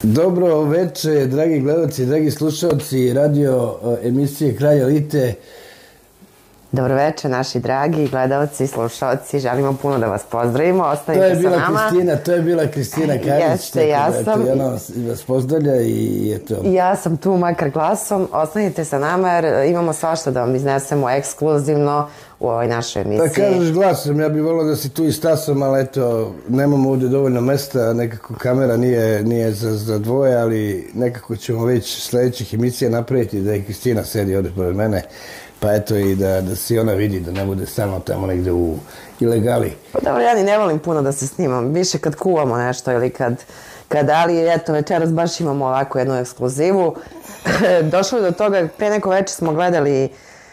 Dobro veče, dragi gledalci, dragi slušalci radio emisije Kralj elite. Dobro veče, naši dragi gledalci, slušalci, želimo puno da vas pozdravimo, ostanite sa nama. To je bila Kristina Karić. Jeste, ja sam. Ona vas pozdravlja i eto. Ja sam tu makar glasom, ostanite sa nama jer imamo svašta da vam iznesemo ekskluzivno u ovoj našoj emisiji. Pa kažeš glasom, ja bih volao da si tu i stasom, ali eto, nemamo ovdje dovoljno mesta, nekako kamera nije za dvoje, ali nekako ćemo već sljedećih emisija napraviti da i Kristina sedi ovdje pored mene. Pa eto i da se ona vidi, da ne bude samo tamo negde u ilegali. Pa dobro, ja ni ne volim puno da se snimam, više kad kuvamo nešto ili ali eto večeras baš imamo ovako jednu ekskluzivu. Došlo je do toga, pre neko večer smo gledali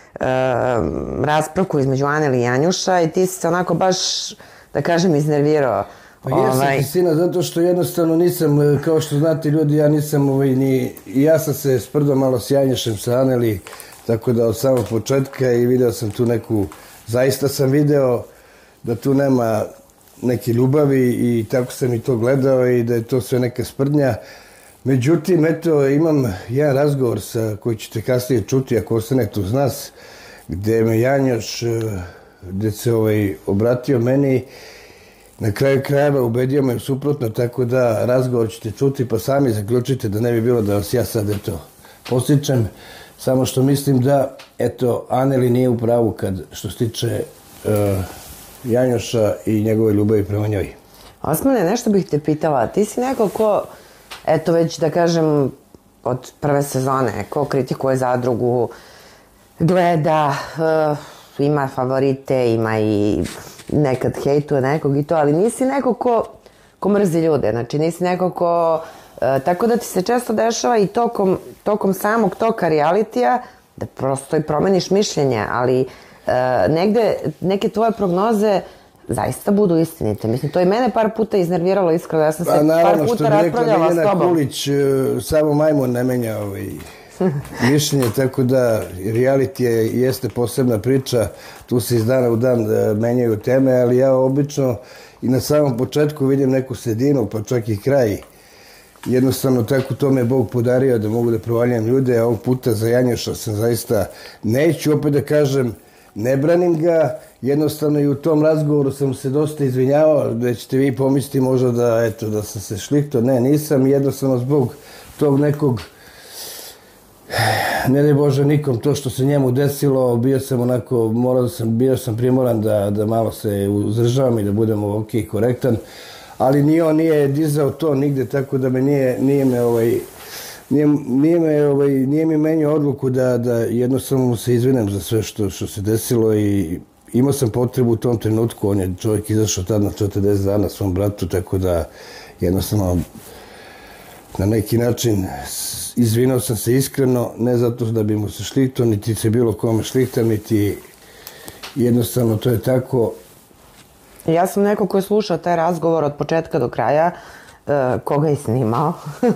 raspravku između Aneli i Janjuša i ti si se onako baš, da kažem, iznervirao. Pa jesam, Kristina, zato što jednostavno nisam, kao što znate ljudi, ja nisam ni... Ja sam se sprdao malo s Janjušem, sa Aneli, tako da od samog početka i video sam tu neku, zaista sam video da tu nema neke ljubavi i tako sam i to gledao i da je to sve neka sprdnja. Međutim, eto, imam jedan razgovor koji ćete kasnije čuti ako ostanete uz nas, gde me Janjoš, gde se obratio meni, na kraju krajeva ubedio me suprotno, tako da razgovor ćete čuti pa sami zaključite da ne bi bilo da vas ja sad eto postičem. Samo što mislim da, eto, Aneli nije u pravu što se tiče Janjoša i njegove ljubavi prema njoj. Osmane, nešto bih te pitala. Ti si neko ko, eto već da kažem, od prve sezone, ko kritikuje Zadrugu, gleda, ima favorite, ima i nekad hejtuje nekog i to, ali nisi neko ko mrzi ljude. Znači, nisi neko ko... Tako da ti se često dešava i tokom samog toka realitija da prosto i promeniš mišljenje, ali negde neke tvoje prognoze zaista budu istinite. Mislim, to i mene par puta iznerviralo, iskreno. Ja sam se par puta raspravljala s tobom. Miljana Kulić, samo majmun ne menja mišljenje, tako da reality jeste posebna priča. Tu se iz dana u dan menjaju teme, ali ja obično i na samom početku vidim neku sredinu, pa čak i kraj. Jednostavno, tako to me Bog podario da mogu da provaljam ljude, a ovog puta za Janjoša sam zaista, neću opet da kažem, ne branim ga, jednostavno i u tom razgovoru sam se dosta izvinjavao, da ćete vi pomisliti možda da sam se šlihtao, ne, nisam, jednostavno zbog tog nekog, ne daj Bože nikom, to što se njemu desilo, bio sam onako, bio sam primoran da malo se uzdržavam i da budem ok, korektan, ali ni on nije dizao to nigde, tako da me nije mi menio odluku da jednostavno mu se izvinem za sve što se desilo i imao sam potrebu u tom trenutku, on je čovjek izašao tad na 40 dana svom bratu, tako da jednostavno na neki način izvinao sam se iskreno, ne zato da bi mu se šlihtao, niti se bilo kome šlihtam, niti jednostavno to je tako. Ja sam neko ko je slušao taj razgovor od početka do kraja, koga je snimao.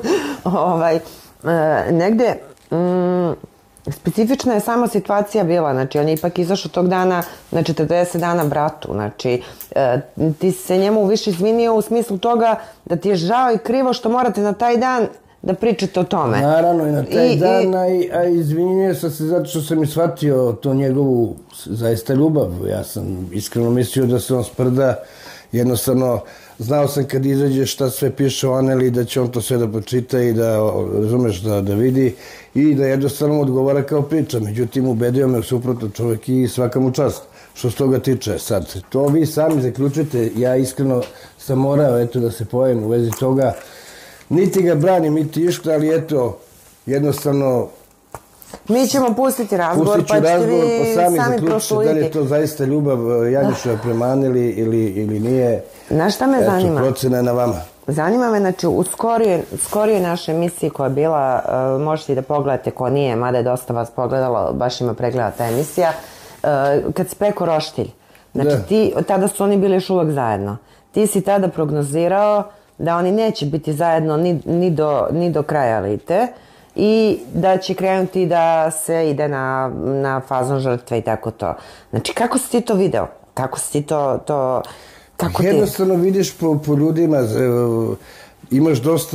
Negde, specifična je sama situacija bila, znači on je ipak izašao tog dana na 40 dana bratu, znači ti se njemu više izvinio u smislu toga da ti je žao i krivo što morate na taj dan da pričate o tome. Naravno i na taj dan, a izvinio sam se zato što sam i shvatio to njegovu zaista ljubav. Ja sam iskreno mislio da se on sprda, jednostavno znao sam kad izađe šta sve piše o Aneli, da će on to sve da počita i da, razumeš, da vidi i da jednostavno odgovara kao priča. Međutim, ubedio me u suprotno čovjek i svaka mu čast. Što s toga tiče sad, to vi sami zaključite, ja iskreno sam morao eto da se pojavim u vezi toga. Niti ga branim, niti išta, ali eto, jednostavno... Mi ćemo pustiti razgovor, pa ćete vi sami prosuditi. Da li je to zaista ljubav Janjuša prema Aneli ili nije. Znaš šta me zanima? Eto, procena je na vama. Zanima me, znači, u skorijoj našoj emisiji koja je bila, možete i da pogledate ko nije, mada je dosta vas pogledalo, baš ima pregleda ta emisija, kad si peko roštilj. Znači, tada su oni bili još uvek zajedno. Ti si tada prognozirao da oni neće biti zajedno ni do kraja elite i da će krenuti da se ide na fazon žrtve i tako to. Znači, kako si ti to video? Kako si ti to... Jednostavno vidiš po ljudima, imaš dosta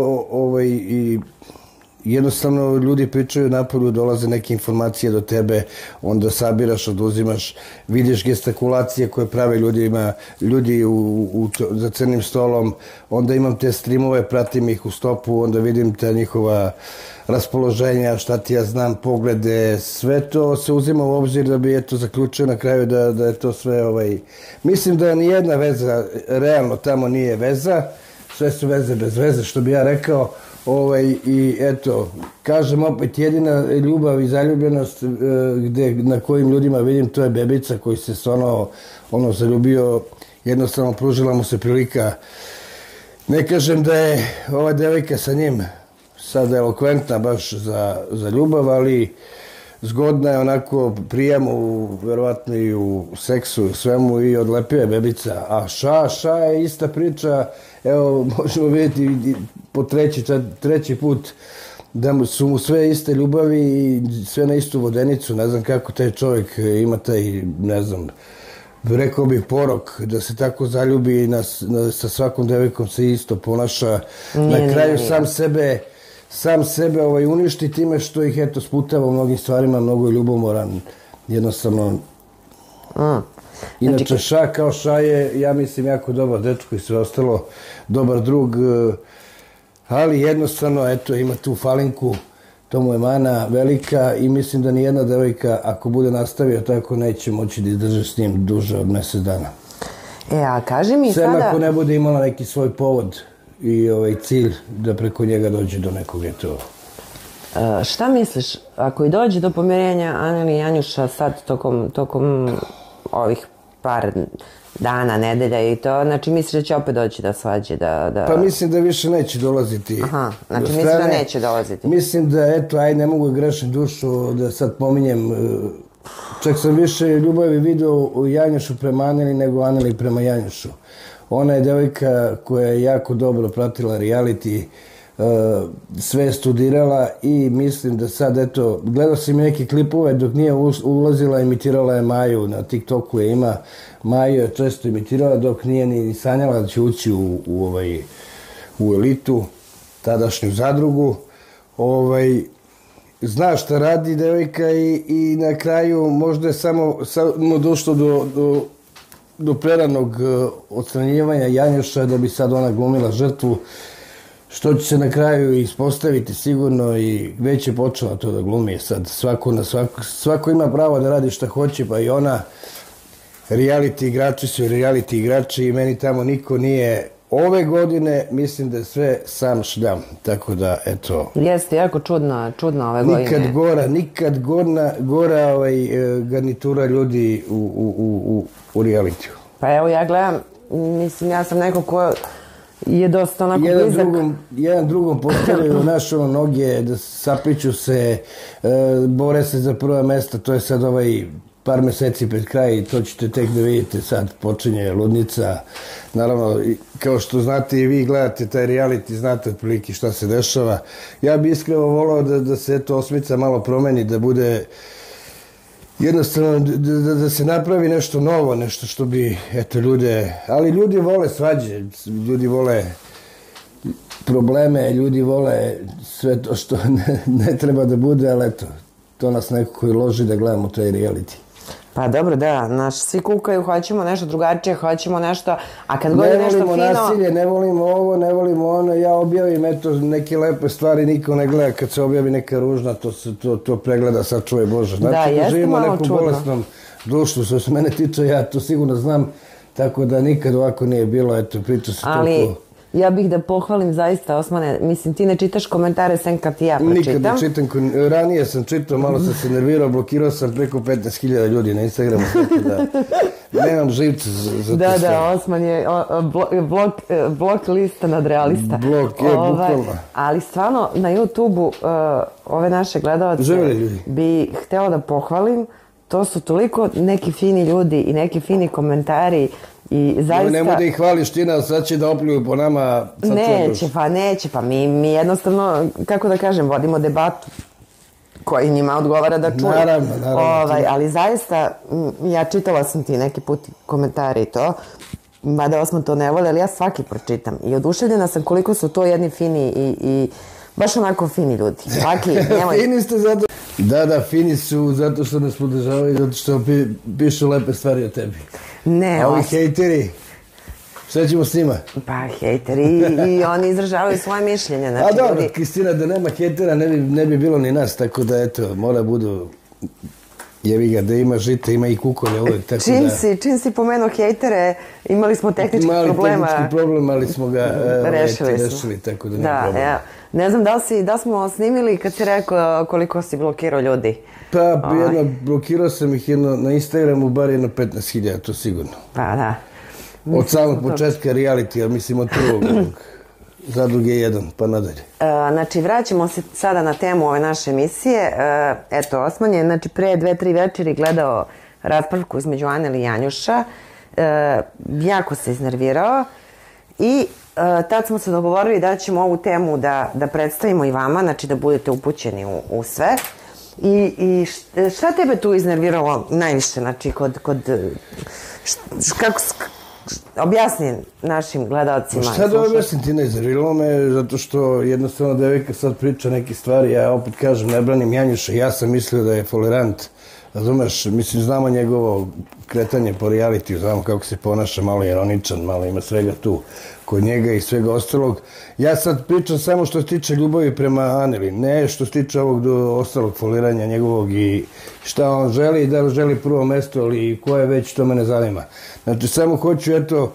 i jednostavno ljudi pričaju napolju, dolaze neke informacije do tebe, onda sabiraš, oduzimaš, vidiš gestikulacije koje prave ljudi za crnim stolom, onda imam te streamove, pratim ih u stopu, onda vidim te njihova raspoloženja, šta ti ja znam, poglede, sve to se uzima u obzir da bi zaključio na kraju da je to sve Mislim da nijedna veza, realno tamo nije veza, sve su veze bez veze, što bi ja rekao, i eto, kažem opet, jedina ljubav i zaljubljenost na kojim ljudima vidim, to je bebica koji se zaljubio, jednostavno pružila mu se prilika. Ne kažem da je ova devojka sa njim sad elokventna baš za ljubav, ali zgodna je, onako prijemu, verovatno i u seksu, u svemu, i odlepio je bebica. A Ša je ista priča, evo, možemo vidjeti po treći put da su mu sve iste ljubavi i sve na istu vodenicu. Ne znam kako taj čovjek ima taj, ne znam, rekao bih porok, da se tako zaljubi i sa svakom devojkom se isto ponaša. Na kraju sam sebe uništi time što ih sputava u mnogim stvarima, mnogo je ljubomoran, jednostavno. Inače, Ša kao Ša je, ja mislim, jako dobar dečko i sve ostalo, dobar drug, ali jednostavno, eto, ima tu falinku, to mu je mana velika i mislim da nijedna devojka, ako bude nastavio tako, neće moći da izdrži s njim duže od mjesec dana. A kaži mi sada... Sve ako ne bude imala neki svoj povod i cilj da preko njega dođe do nekog Šta misliš, ako i dođe do pomirenja Anel i Janjuša sad tokom ovih par dana, nedelja i to, znači misliš da će opet doći da svađe, Pa mislim da više neće dolaziti. Aha, znači misliš da neće dolaziti. Mislim da, eto, ne mogu grešiti dušu da sad pominjem, čak sam više ljubavi vidio u Janjušu prema Aneli nego Aneli prema Janjušu. Ona je devojka koja je jako dobro pratila reality, sve je studirala i mislim da sad, eto, gledao sam i neke klipove dok nije ulazila, imitirala je Maju, na TikToku je ima, Maju je često imitirala dok nije ni sanjala da će ući u elitu, tadašnju zadrugu. Zna šta radi devojka i na kraju možda je samo došlo do preranog odstranjivanja Janjuša da bi sad ona glumila žrtvu, što će se na kraju ispostaviti sigurno i već je počela to da glumi. Sad svako ima pravo da radi šta hoće, pa i ona. Reality igrači su reality igrači i meni tamo niko nije ove godine, mislim da je sve sam šljam, tako da, eto. Jeste, jako čudna ove godine. Nikad gora garnitura ljudi u realitiju. Pa evo, ja gledam, mislim, ja sam neko ko je dosta onako blizak. Jedan drugom postavljaju naše noge, da sapliću se, bore se za prva mesta, to je sad par meseci pred kraj i to ćete tek da vidite, sad počinje ludnica. Naravno, kao što znate i vi gledate taj reality, znate otprilike šta se dešava. Ja bih iskreno volao da se osmica malo promeni, da bude jednostavno da se napravi nešto novo, nešto što bi, eto, ali ljudi vole svađe, ljudi vole probleme, ljudi vole sve to što ne treba da bude, ali eto, to nas nekako i loži da gledamo taj reality. Pa dobro, da, svi kukaju, hoćemo nešto drugačije, hoćemo nešto, a kad god je nešto fino... Ne volimo nasilje, ne volimo ovo, ne volimo ono, ja objavim, eto, neke lepe stvari, niko ne gleda, kad se objavi neka ružna, to pregleda, sad čuvaj Bože. Znači da živimo u nekom bolesnom društvu, što se mene tiče, ja to sigurno znam, tako da nikad ovako nije bilo, eto, priča se toliko... Ali ja bih da pohvalim zaista, Osmane, mislim, ti ne čitaš komentare sem kad ti ja pročitam. Nikad ne čitam, ranije sam čitao, malo sam se nervirao, blokirao sam preko 15.000 ljudi na Instagramu, tako da nemam živce za to sve. Da, Osman je blok lista nad realista. Blok je, bukvalno. Ali stvarno, na YouTube-u ove naše gledalce bi htjela da pohvalim, to su toliko neki fini ljudi i neki fini komentari. I zaista... Nemoj da ih hvališ ti nas, sad će da opljuju po nama. Neće, pa mi jednostavno, kako da kažem, vodimo debatu koji njima odgovara da čuju. Naravno. Ali zaista, ja čitala sam ti neki put komentare i to, mada Osman to ne voli, ali ja svaki pročitam. I oduševljena sam koliko su to jedni fini i baš onako fini ljudi. Svaki, nemoj... Fini ste zato... Da, fini su zato što nas podržavaju, zato što pišu lepe stvari o tebi. Ne, a ovi hejteri, šta ćemo s njima? Pa hejteri i oni izražavaju svoje mišljenje. Znači, a dobro, Kristina, da nema hejtera ne bi bilo ni nas, tako da eto, mora budu... Jevi ga, da ima žita, ima i kukolja uvek, tako da... Čim si pomenuo hejtere, imali smo tehničkih problema. Mali tehnički problem, ali smo ga rešili, tako da nema problema. Ja. Ne znam da smo snimili kad si rekao koliko si blokirao ljudi. Pa, blokirao sam ih na Instagramu, bar jedno 15.000, to sigurno. Pa, da. Od samog početka reality, mislim od prvog Zadruge 1, pa nadalje. Znači, vraćamo se sada na temu ove naše emisije. Eto, Osman je, znači, pre 2-3 večeri gledao raspravku između Aneli i Janjuša. Jako se iznervirao i tad smo se dogovorili da ćemo ovu temu da predstavimo i vama, znači da budete upućeni u sve. I šta tebe tu iznerviralo najviše, znači, kako objasni našim gledalcima. Šta da objasnim ti, ne iznerviralo me, zato što jednostavno devojka sad priča neke stvari, ja opet kažem, ne branim Janjuša, ja sam mislio da je tolerant, razumeš, mislim, znamo njegovo kretanje po realitiju, znamo kako se ponaša, malo je ironičan, malo ima svega tu kod njega i svega ostalog. Ja sad pričam samo što se tiče ljubavi prema Aneli, ne što se tiče ovog ostalog foliranja njegovog i šta on želi, da li želi prvo mesto ili ko je već, to me ne zanima. Znači, samo hoću, eto,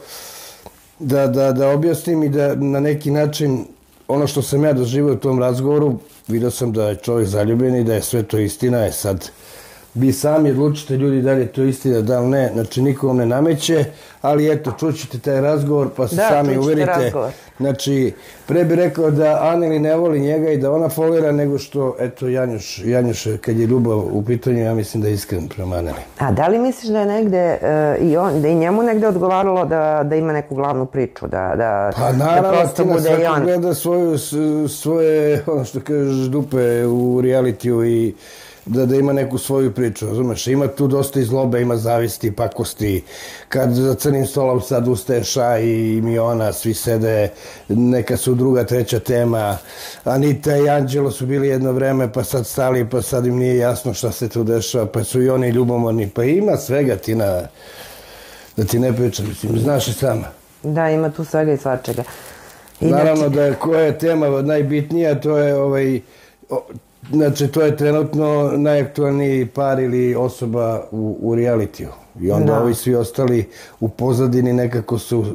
da objasnim i da na neki način ono što sam ja doživio u tom razgovoru, vidio sam da je čovjek zaljubljen i da je sve to istina, je sad vi sami odlučite ljudi da li je to istina, da li ne, znači niko vam ne nameće, ali eto, čućete taj razgovor pa se sami uverite. Znači, pre bi rekao da Aneli ne voli njega i da ona folira, nego što, eto, Janjuš, kad je ljubav u pitanju, ja mislim da je iskren prema Aneli. A da li misliš da je negde, da i njemu negde odgovaralo da ima neku glavnu priču, da prosto bude i on? Svako gleda svoje, ono što kažeš, dupe u realitiju i da ima neku svoju priču, razumeš? Ima tu dosta i zlobe, ima zavisti, pakosti. Kad za crnim stolom sad ustaje Ša i Miona, svi sede, neka su druga, treća tema. Anita i Anđelo su bili jedno vreme, pa sad stali, pa sad im nije jasno šta se tu dešava, pa su i oni ljubomorni. Pa ima svega, Tina, da ti ne pričam, mislim, znaš i sama. Da, ima tu svega i svačega. Naravno da koja je tema najbitnija, to je znači, to je trenutno najaktualniji par ili osoba u realitiju. I onda ovi svi ostali u pozadini nekako su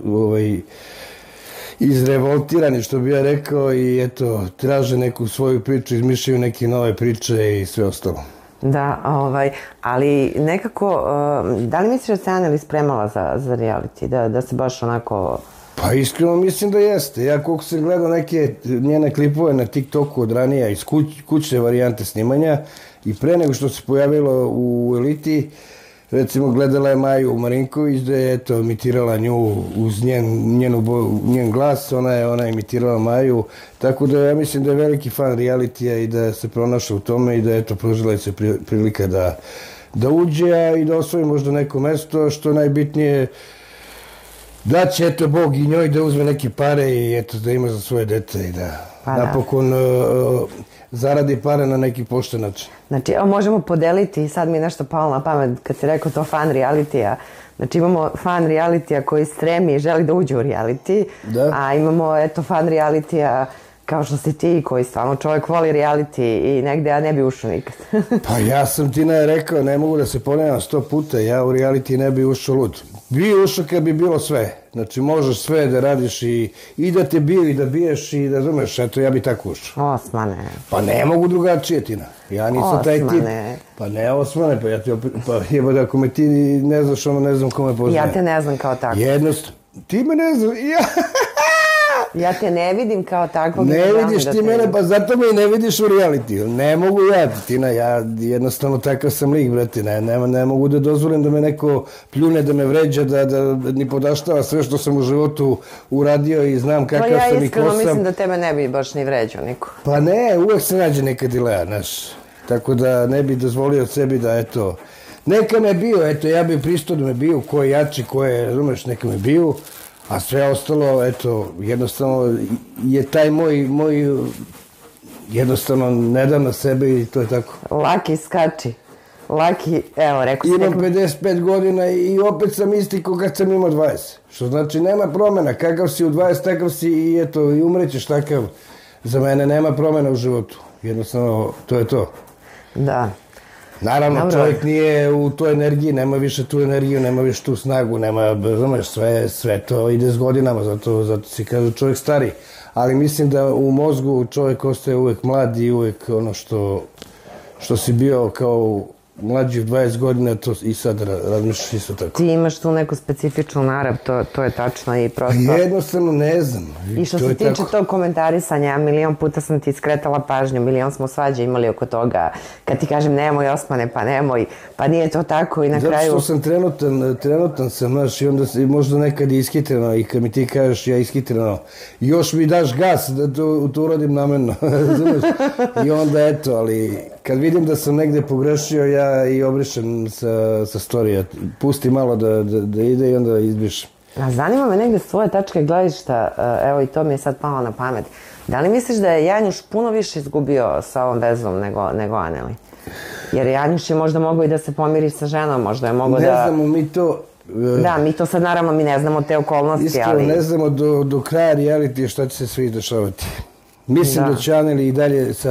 izrevoltirani, što bi ja rekao, i eto, traže neku svoju priču, izmišljaju neke nove priče i sve ostalo. Da, ali nekako, da li misliš da se Aneli spremala za reality? Da se baš onako... Pa iskreno mislim da jeste. Ja koliko sam gledao neke njene klipove na TikToku od ranija iz kućne varijante snimanja i pre nego što se pojavilo u Eliti, recimo gledala je Maju Marinković da je eto imitirala nju uz njen glas, ona je imitirala Maju, tako da ja mislim da je veliki fan realitija i da se pronašla u tome i da eto pružila je se prilika da uđe i da osvoji možda neko mesto, što najbitnije da će, eto, Bog i njoj da uzme neke pare i eto, da ima za svoje dete i da napokon zaradi pare na neki pošten način. Znači, evo možemo podeliti, sad mi je nešto palo na pamet kad si rekao to fan realitija. Znači, imamo fan realitija koji stremi i želi da uđe u reality, a imamo, eto, fan realitija kao što si ti, koji stvarno čovjek voli reality i negde ja ne bi ušao nikad. Pa ja sam ti rekao, ne mogu da se ponavljam 100 puta, ja u reality ne bi ušao lud. Bi ušao kad bi bilo sve. Znači možeš sve da radiš i da te biju i da biješ i da razumeš, eto ja bi tako ušao. Osmane. Pa ne mogu drugačije, Tina. Ja nisam taj tip. Pa ne Osmane, pa ja ti opet, pa jeba ako me ti ne znaš, ne znam kome poznaje. Ja te ne znam kao tako. Jednostavno, ti me ne znam, ja te ne vidim kao takvog. Ne vidiš ti mene, pa zato me i ne vidiš u reality. Ne mogu ja, Tina, ja jednostavno takav sam lik, brate. Ne mogu da dozvolim da me neko pljune, da me vređa, da ni podaštava sve što sam u životu uradio i znam kakav sam i ko sam. Pa ja iskreno mislim da tebe ne bi baš ni vređao niko. Pa ne, uvek se nađe neka dilema, znaš. Tako da ne bi dozvolio sebi da, eto, Neka me bio, eto, ja bi pristojno me bio, ko je jači, ko je, razumeš, neka me bio, a sve ostalo, eto, jednostavno je taj moj jednostavno ne dam na sebe i to je tako. Laki skači. Laki, evo, rekao si... Imam 55 godina i opet sam isti ko kad sam imao 20. Što znači nema promjena, kakav si u 20, takav si i eto, i umrećeš takav. Za mene nema promjena u životu. Jednostavno, to je to. Da. Naravno, dobro. Čovjek nije u toj energiji, nema više tu energiju, nema više tu snagu, nema, znaš, sve to ide s godinama, zato si kažu čovjek stari. Ali mislim da u mozgu čovjek ostaje uvijek mlad i uvijek ono što si bio kao mlađi 20 godina, to i sad razmišljaš isto tako. Ti imaš tu neku specifičnu narav, to je tačno i prosto... Jednostavno ne znam. I što se tiče tog komentarisanja, milion puta sam ti skretala pažnju, milion smo svađe imali oko toga. Kad ti kažem nemoj Osmane, pa nemoj, pa nije to tako i na kraju... Zato što sam trenutan sam, znaš, i onda možda nekad ishitreno i kad mi ti kažeš ja ishitreno, još mi daš gas da to uradim namerno, znaš, i onda eto, ali kad vidim da sam negde pogrešio, ja i obrišem sa storija, pusti malo da ide i onda izbrišem. A zanima me negde s tvoje tačke gledišta, evo i to mi je sad palo na pamet. Da li misliš da je Janjuš puno više izgubio sa ovom vezom nego Aneli? Jer Janjuš je možda mogao i da se pomiri sa ženom, možda je mogao da... Ne znamo mi to... Da, mi to sad naravno mi ne znamo te okolnosti, iskreno, ali... ne znamo do kraja reality šta će se svi dešavati. Mislim da će Aneli i dalje sad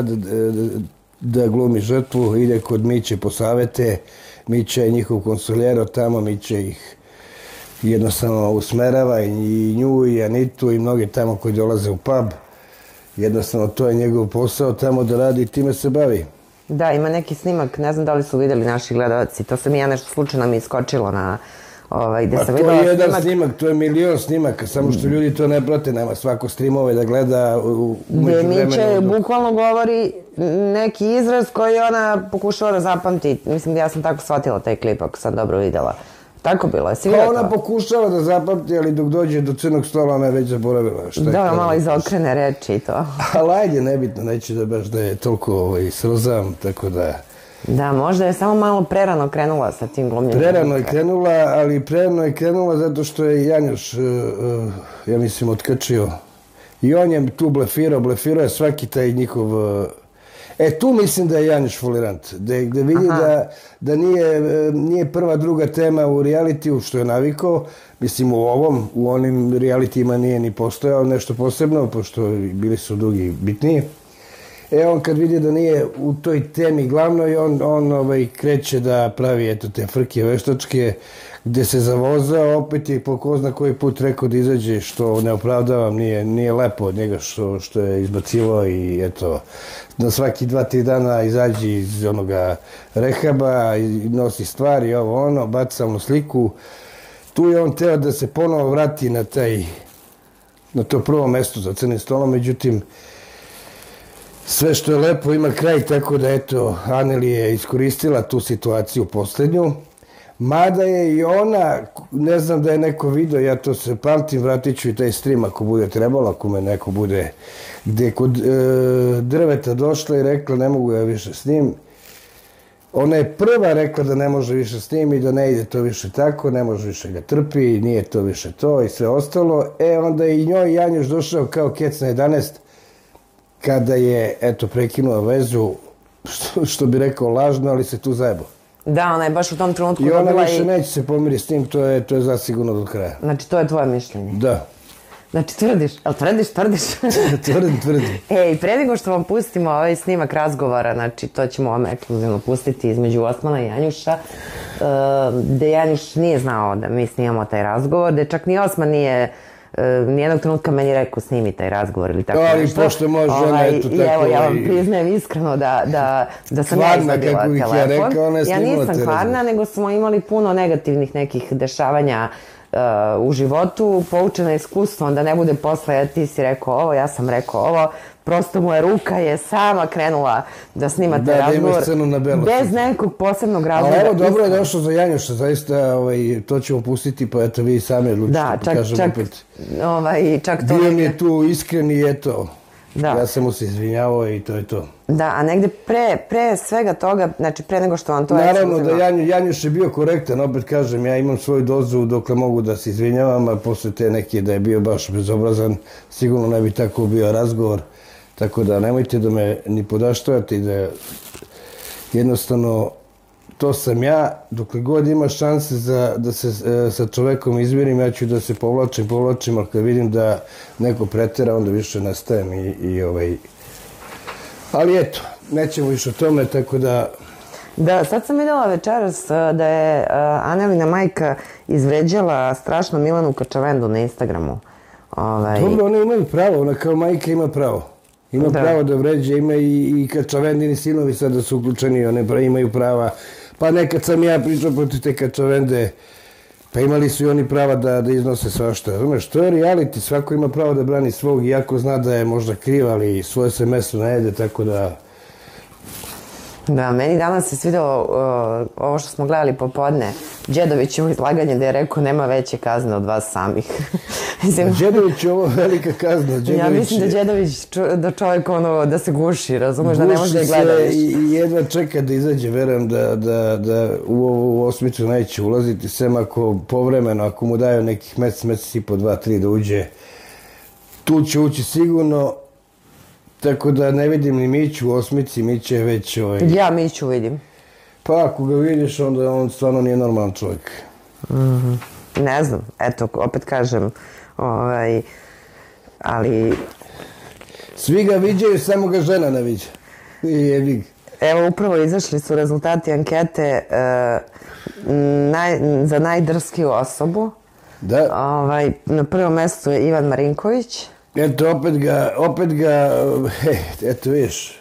da glumi žrtvu, ide kod Miće po savete, Mića je njihov konsuljero tamo, Miće ih jednostavno usmerava i nju i Anitu i mnoge tamo koji dolaze u pub. Jednostavno to je njegov posao tamo da radi i time se bavi. Da, ima neki snimak, ne znam da li su vidjeli naši gledalci, to sam ja nešto slučajno mi iskočilo na... gde sam videla snimak. To je jedan snimak, to je milion snimaka, samo što ljudi to ne prate, nema svako streamove da gleda gde Miće bukvalno govori neki izraz koji ona pokušala da zapamti. Mislim, ja sam tako shvatila taj klip, ako sam dobro videla. Tako bilo, jesi vidjela to? Ona pokušala da zapamti, ali dok dođe do crnog stola, ona je već zaboravila. Da, malo izokrene reči i to. Ali ajde, nebitno, neće da baš da je toliko srozam, tako da... Da, možda je samo malo prerano krenula sa tim glumljenjem. Prerano je krenula, ali prerano je krenula zato što je Janjuš, ja mislim, otkačio. I on je tu blefirao je svaki taj njihov... tu mislim da je Janjuš folirant, gde vidi da nije prva, druga tema u realitiju, što je navikao, mislim u onim realitijima nije ni postojao nešto posebno, pošto bili su drugi bitniji. On kad vidi da nije u toj temi glavnoj, on kreće da pravi eto te frke veštačke, gde se zavozao, opet je po ko zna koji put rekao da izađe, što ne opravdavam, nije lepo od njega što je izbacivao i eto, na svaki 2-3 dana izađe iz onoga rehaba, nosi stvari, baca onu sliku. Tu je on teo da se ponovo vrati na to prvo mesto za crnim stolom, međutim, sve što je lepo ima kraj, tako da eto, Aneli je iskoristila tu situaciju poslednju. Mada je i ona, ne znam da je neko video, ja to se pamtim, vratit ću i taj stream ako bude trebalo, ako me neko bude, gde je kod drveta došla i rekla ne mogu ja više s njim. Ona je prva rekla da ne može više s njim i da ne ide to više tako, ne može više ga trpi, nije to više to i sve ostalo. Onda je i njoj Janjuš došao kao kec na 11, kada je, eto, prekinula vezu, što bi rekao lažno, ali se tu zajebao. Da, ona je baš u tom trenutku dobila i... I ona više neće se pomiriti s tim, to je zasigurno do kraja. Znači, to je tvoje mišljenje? Da. Znači, tvrdiš? Jel tvrdiš? Tvrdim. Ej, pre nego što vam pustimo ovaj snimak razgovora, znači, to ćemo vam ekskluzivno pustiti između Osmana i Janjuša, gde Janjuš nije znao da mi snimamo taj razgovor, gde čak ni Osman nije nijednog trenutka meni rekao snimi taj razgovor ili tako nešto. Ali pošto može žena, eto tako... I evo, ja vam priznajem iskreno da sam ja izvadila telefon. Ja nisam kvarna, nego smo imali puno negativnih nekih dešavanja u životu, poučena iskustvom, da ne bude posle ti si rekao ovo, ja sam rekao ovo, prosto moja ruka je sama krenula da snima taj razgovor, bez nekog posebnog razloga. Ali evo, dobro je došlo za Janjuša, zaista to ćemo pustiti, pa eto vi sami odlučite, da kažem opet. Čak to... Bio mi je tu iskren i eto. Da. Ja sam mu se izvinjavao i to je to. Da, a negde pre svega toga, znači pre nego što vam to... Naravno da Janjuš je bio korektan, opet kažem, ja imam svoju dozu dokle mogu da se izvinjavam, a posle te neke da je bio baš bezobrazan, sigurno ne bi tako bio razgovor, tako da nemojte da me ni podaštojate i da jednostavno to sam ja, dokle god ima šanse da se sa čovekom izmirim, ja ću da se povlačim, ali kad vidim da neko pretera, onda više nastajem ali eto, nećemo više o tome, tako da... Da, sad sam videla večeras da je Anelina majka izvređala strašno Milanu Kačavendu na Instagramu. Dobro, one imaju pravo, ona kao majka ima pravo. Ima pravo da vređe, ima i Kačavendini sinovi sada su uključeni, one imaju prava. Pa nekad sam ja pričao protiv te Kačavende, pa imali su i oni prava da iznose svašta. Razumeš, to je reality, svako ima pravo da brani svog, iako zna da je možda kriv, ali svoje se meso najede, tako da... Da, meni danas se svidelo ovo što smo gledali popodne, Đedovićevo izlaganje da je rekao nema veće kazne od vas samih. Đedović je ovo velika kazna. Ja mislim da Đedović, da čovjek da se guši, razumeš, da ne može da je gleda više. Guši se i jedva čeka da izađe, verujem da u ovu osmicu neće ulaziti, sem ako povremeno, ako mu daju nekih mesec i po, 2, 3 da uđe, tu će ući sigurno. Tako da ne vidim ni Miću u osmici, Mića je već... Ja Miću vidim. Pa ako ga vidiš, onda on stvarno nije normalan čovjek. Ne znam, eto, opet kažem, ali... Svi ga viđaju, samo ga žena ne viđa. Evo, upravo izašli su rezultati ankete za najdrskiju osobu. Da. Na prvom mestu je Ivan Marinković. Eto, opet ga, eto viš,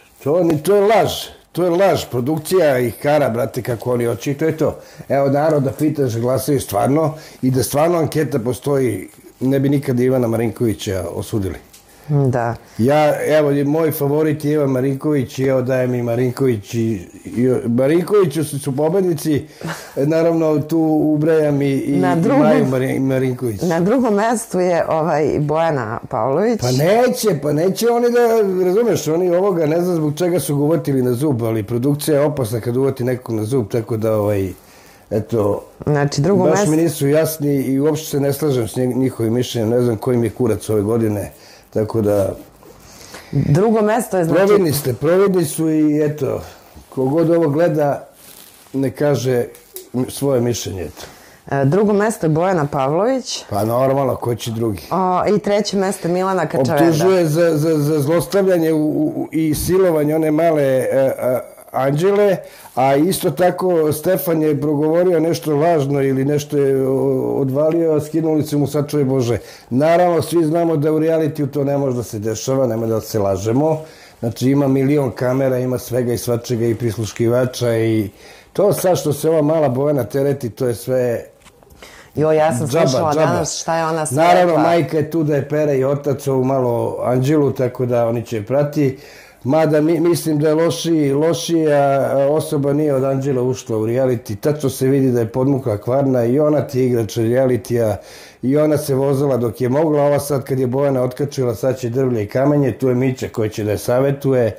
to je laž, produkcija ih kara, brate, kako oni hoće i to je to. Evo, narod da pita da glasaju stvarno i da stvarno anketa postoji, ne bi nikada Ivana Marinkovića osudili. Da. Evo, moj favorit je Ivan Marinković i evo dajem i Marinković Marinkoviću su pobednici, naravno tu ubrajam i Maju Marinković. Na drugom mestu je Bojana Pavlović. Pa neće oni da, razumeš, oni ovoga ne znam zbog čega su ga uvotili na zub, ali produkcija je opasna kad uvoti nekog na zub, tako da eto, baš mi nisu jasni i uopšte se ne slažem s njihovim mišljenjem, ne znam kojim je kurac ove godine. Tako da... Drugo mesto je znači... Providni su i eto, kogod ovo gleda, ne kaže svoje mišljenje. Drugo mesto je Bojana Pavlović. Pa normalno, ko će drugi? I treće mesto je Milana Kačavenda. Optužuje za zlostavljanje i silovanje one male Anđele, a isto tako Stefan je progovorio nešto važno ili nešto je odvalio, skinuli su mu sačuvaj Bože. Naravno, svi znamo da u realitiju to ne može da se dešava, nema da se lažemo. Znači, ima milion kamera, ima svega i svačega i prisluškivača i to sad što se ova mala Bojana tereti, to je sve... Ja sam slušala danas šta je ona sve rekla. Naravno, majka je tu da je pere i otac ovu malo Anđelu, tako da oni će prati. Mada mislim da je lošija osoba nije od Anđela ušla u reality. Tačno se vidi da je podmukla kvarna i ona ti je igrač realitija i ona se vozala dok je mogla. Ova sad kad je Bojana otkačila, sad će drvlje i kamenje. Tu je Mića koji će da je savetuje.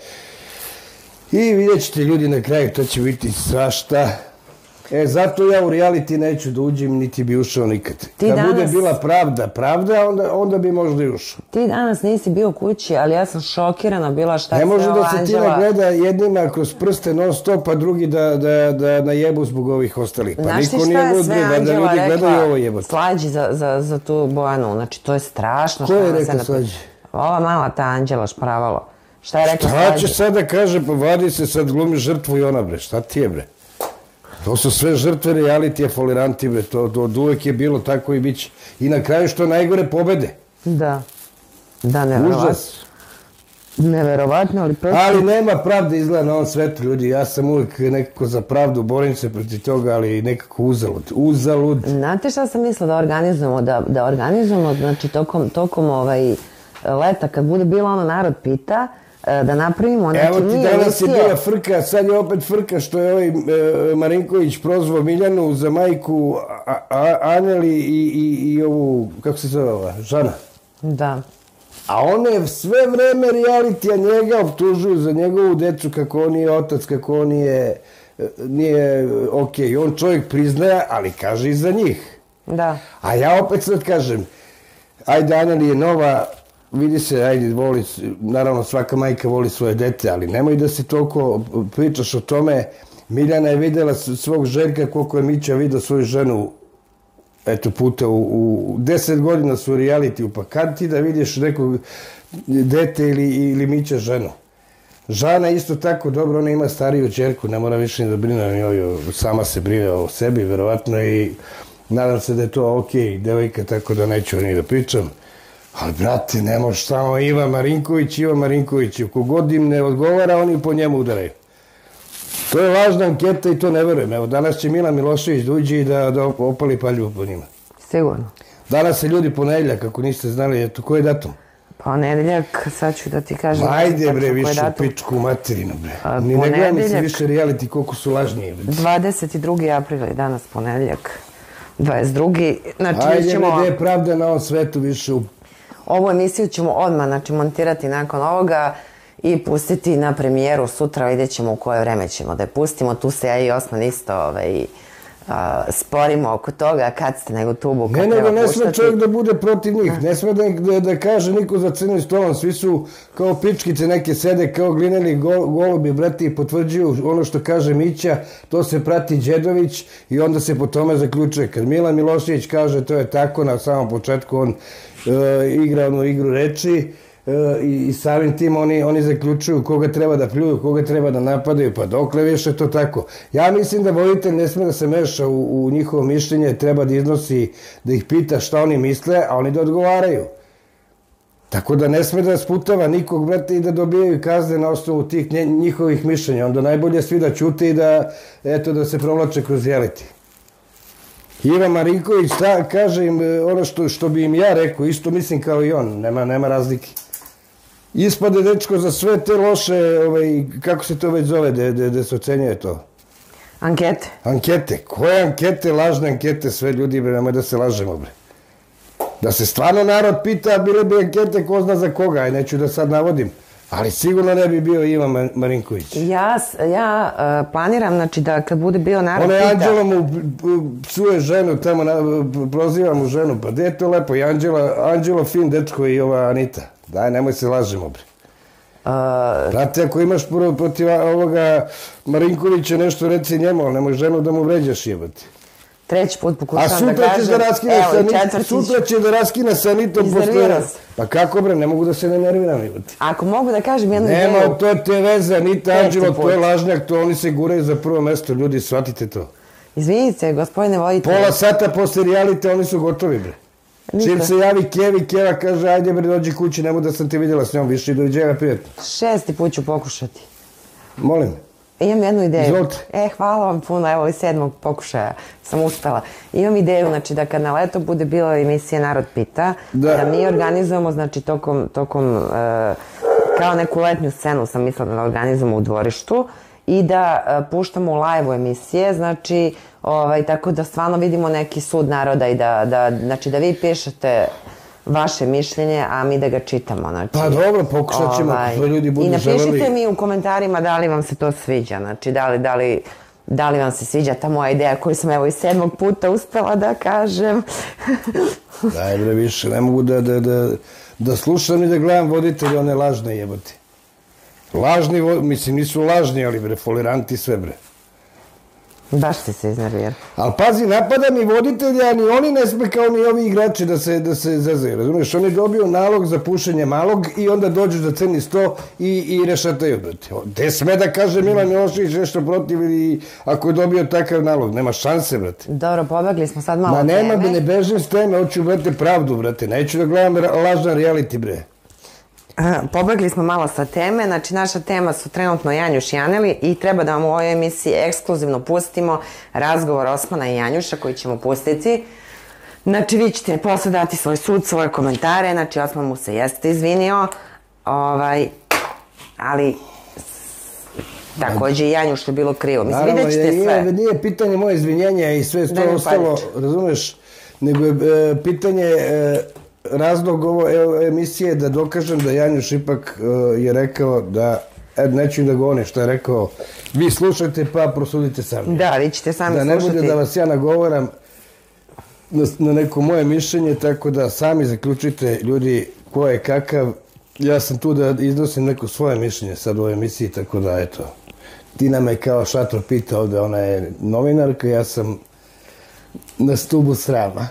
I vidjet ćete ljudi na kraju, to će biti svašta. Zato ja u reality neću da uđem, niti bi ušao nikad. Kad bude bila pravda, onda bi možda i ušao. Ti danas nisi bio kući, ali ja sam šokirana bila šta se ova Anđela... Ne može da se Tina gleda jednima kroz prste non stop, a drugi da najebu zbog ovih ostalih. Pa niko nije lud, da ljudi gledaju ovo jebati. Slađi za tu Bojanu, znači to je strašno. Ko je rekao slađi? Ova mala ta Anđela Špravalo. Šta je rekao slađi? Šta će sad da kaže, pa vadi se sad glumi žrtvu i ona bre, šta ti je bre? To su sve žrtve realitija, foliranti, bre, to od uvek je bilo tako i bit će. I na kraju što najgore pobede. Da, neverovatno. Užas. Neverovatno, ali prosto... Ali nema pravde izgleda na ovom svetu, ljudi. Ja sam uvek nekako za pravdu, borim se protiv toga, ali nekako uzalud. Znate šta sam mislila da organizujemo? Da organizujemo, znači, tokom leta, kad bude bilo ono narod pita, da napravimo neki evo ti danas je bila frka, sad je opet frka što je ovaj Marinković prozvao Miljanu za majku Aneli i ovu, kako se zove ova, Žana. Da. A one sve vreme realitija njega optužuju za njegovu decu, kako on nije otac, kako on nije okej. On čovjek priznaje, ali kaže i za njih. Da. A ja opet sad kažem, ajde, Anjeli je nova, vidi se, ajde, voli, naravno svaka majka voli svoje dete, ali nemoj da se toliko pričaš o tome. Miljana je videla svog Željka, koliko je Mića vidio svoju ženu, eto, puta u 10 godina su u realitiju, pa kad ti da vidiš nekog dete ili Mića ženu? Žana isto tako, dobro, ona ima stariju ćerku, ne mora više ni da brine o njoj, sama se brine o sebi, verovatno, i nadam se da je to okej, devojka, tako da neću o njoj da pričam. Ali, brate, ne može samo Ivan Marinković, ako god im ne odgovara, oni po njemu udaraju. To je važna anketa i to ne verujem. Evo, danas će Milan Milošević dođi i da opali paljubu po njima. Sigurno. Danas se ljudi ponedeljak, ako niste znali, eto, koji je datum? Ponedeljak, sad ću da ti kažem. Ajde, bre, više u pičku materinu, bre. Ni ne gleda mi se više reality, koliko su lažnije. 22. april je danas ponedeljak. 22. Znači, ajde, bre, gde je pravda na ovom svetu više u... Ovu emisiju ćemo odmah, znači, montirati nakon ovoga i pustiti na premijeru sutra, vidjet ćemo u koje vreme ćemo da je pustimo. Tu se ja i Osman isto sporimo oko toga kad ste na YouTube-u, kad treba puštati. Ne sme čovjek da bude protiv njih, ne sme da kaže niko za crnim stolom, svi su kao pičkice neke sede, kao glineni golubi, brati, i potvrđuju ono što kaže Mića, to se prati Đedović i onda se po tome zaključuje. Kad Milan Milošević kaže to je tako, na samom početku on igra onu igru reči, i samim tim oni zaključuju koga treba da pljuju, koga treba da napadaju, pa dokle više to tako. Ja mislim da voditelj ne sme da se meša u njihovo mišljenje, treba da iznosi, da ih pita šta oni misle, a oni da odgovaraju. Tako da ne sme da sputava nikog, brate, i da dobijaju kazne na osnovu tih njihovih mišljenja. Onda najbolje svi da ćute i da se provlače kroz reality. Ivan Marinković kaže im ono što bi im ja rekao, isto mislim kao i on, nema razlike. Ispade, dečko, za sve te loše, kako se to već zove, da se ocenjuje to? Ankete. Ankete. Koje ankete? Lažne ankete, sve ljudi, bre, nemoj da se lažemo, bre. Da se stvarno narod pita, bile bi ankete ko zna za koga, aj neću da sad navodim. Ali sigurno ne bi bio Ivan Marinković. Ja planiram, znači, da kad bude bio narod pita... Ona je Anđela mu psuje ženu, tamo proziva mu ženu, pa gde je to lepo? I Anđelo fin, dečko, i ova Anita. Daj, nemoj se lažemo, bre. Brate, ako imaš protiv ovoga Marinkovića nešto, reci njemu, ali nemoj ženu da mu vređaš, jebati. Treći put pokušavam da kažem... Sutra će da raskine sa Anitom posle... Pa kako, bre, ne mogu da se ne nerviram, jebati. Ako mogu da kažem jednu ideju... Nema, to je te veze, Anita, Anđelo, to je lažnjak, to oni se guraju za prvo mesto, ljudi, shvatite to. Izvinite, gospodine voditelj. Pola sata posle realite, oni su gotovi, bre. Čim se javi Keva kaže, ajde bre, dođi kući, nemoj da sam ti vidjela s njom više i dođeva prijatno. 6. put ću pokušati. Molim. Imam jednu ideju. Izvolite. Hvala vam puno, evo i 7. pokušaja sam uspela. Imam ideju, znači da kad na leto bude bila emisija Narod pita, da mi organizujemo, znači tokom kao neku letnju scenu sam mislila da organizujemo u dvorištu i da puštamo u live-u emisije, znači tako da stvarno vidimo neki sud naroda i znači da vi pišete vaše mišljenje, a mi da ga čitamo. Pa dobro, pokušat ćemo, ako ljudi budu želeli. I napišite mi u komentarima da li vam se to sviđa, znači da li vam se sviđa ta moja ideja koju sam evo i 7. puta uspela da kažem. Daj bre, više, ne mogu da slušam i da gledam voditelje, one lažne jebati. Lažni, mislim, nisu lažni, ali bre, foliranti sve bre. Baš si se iznervirao. Ali pazi, napada mi voditelja, ni oni ne sme kao ni ovi igrači da se zezaju, razumiješ? Oni dobiju nalog za pušenje malog i onda dođu za crni sto i rešataju, brate. Gde sme da kaže Milan Milošević nešto protiv ili ako je dobio takav nalog? Nema šanse, brate. Dobro, pobegli smo sad malo teme. Ma nema, ne bežim s teme, hoću, brate, pravdu, brate. Neću da gledam lažan reality, bre. Pobegli smo malo sa teme, znači naša tema su trenutno Janjuš i Aneli i treba da vam u ovoj emisiji ekskluzivno pustimo razgovor Osmana i Janjuša koji ćemo pustiti. Znači vi ćete posle dati svoj sud, svoje komentare, znači Osman mu se jeste izvinio, ali takođe i Janjuš je bilo krivo. Mislim, vidjet ćete sve. Naravno, nije pitanje moje izvinjenja i sve to ostalo, razumeš, nego je pitanje razlog ove emisije je da dokažem da Janjuš ipak je rekao da, neću da govore što je rekao, vi slušajte pa prosudite sami. Da, vi ćete sami slušati. Da ne bude da vas ja nagovaram na neko moje mišljenje, tako da sami zaključite ljudi ko je kakav. Ja sam tu da iznosim neko svoje mišljenje sad u ovoj emisiji, tako da eto. Tina me kao šatro pita ovde, ona je novinarka, ja sam na stubu srama.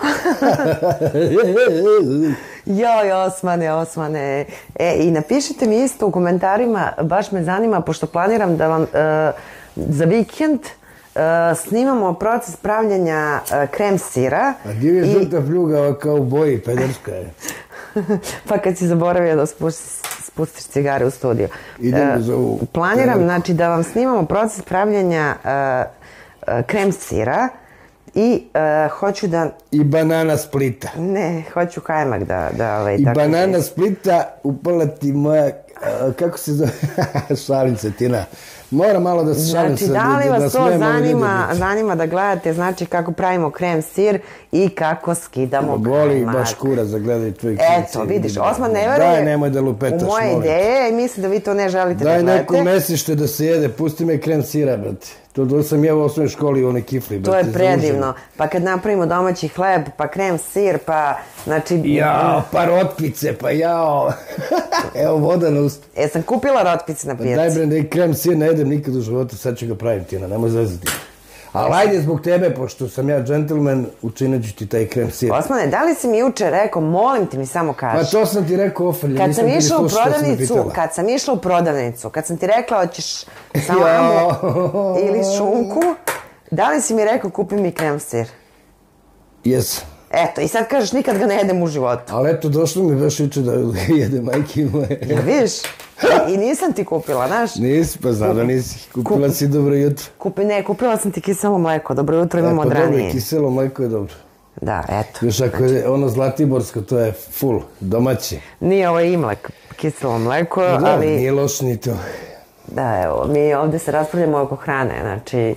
Joj, Osmane. I napišite mi isto u komentarima, baš me zanima, pošto planiram da vam za vikend snimamo proces pravljenja krem sira. A gdje je žuta pljuga kao u boji, pederska je? Pa kad si zaboravio da spustiš cigare u studiju. Planiram, znači, da vam snimamo proces pravljenja krem sira i hoću da... I banana Splita. Ne, hoću kajmak da I banana Splita upalati moja... Kako se zove? Šalim se, Tina. Mora malo da se šalim se. Znači, da li vas to zanima da gledate, znači, kako pravimo krem sir i kako skidamo kajmak. Boli baš kura za gledanje tvojih krem sir. Eto, vidiš, Osman ne veruje u moje ideje i misli da vi to ne želite da gledate. Daj neko mesište da se jede, pusti me krem sira, brate. To sam jeo u osnovnoj školi u one kifli, brate. To je predivno. Pa kad napravimo domaći hleb, pa krem sir, pa, znači... Jao, pa rotpice, pa jao. Evo voda na usta. Sam kupila rotpice na pijaci. Daj bre, da i krem sir ne jedem nikad u životu, sad ću ga pravim, Tina, nemoj zvezati. Ali ajde zbog tebe, pošto sam ja džentlmen, učinit ću ti taj krem sir. Osmane, da li si mi juče rekao, molim ti mi samo kaži. Pa to sam ti rekao ofalje, kad sam išla u prodavnicu, kad sam ti rekla hoćeš salamu ili šunku, da li si mi rekao kupi mi krem sir? Jesam. Eto, i sad kažeš nikad ga ne jedem u životu. Ali eto, došlo mi baš juče da jede majke moje. Ja, vidiš? I nisam ti kupila, znaš? Nisi, pa znam da nisi. Kupila si dobro jutro. Kupila sam ti kiselo mleko, dobro jutro imamo od ranije. Dobro, kiselo mleko je dobro. Da, eto. Još ako je ono zlatiborsko, to je full, domaći. Nije ovo Imlek, kiselo mleko, ali... Da, nije loš ni to. Da, evo, mi ovde se raspravljamo oko hrane, znači,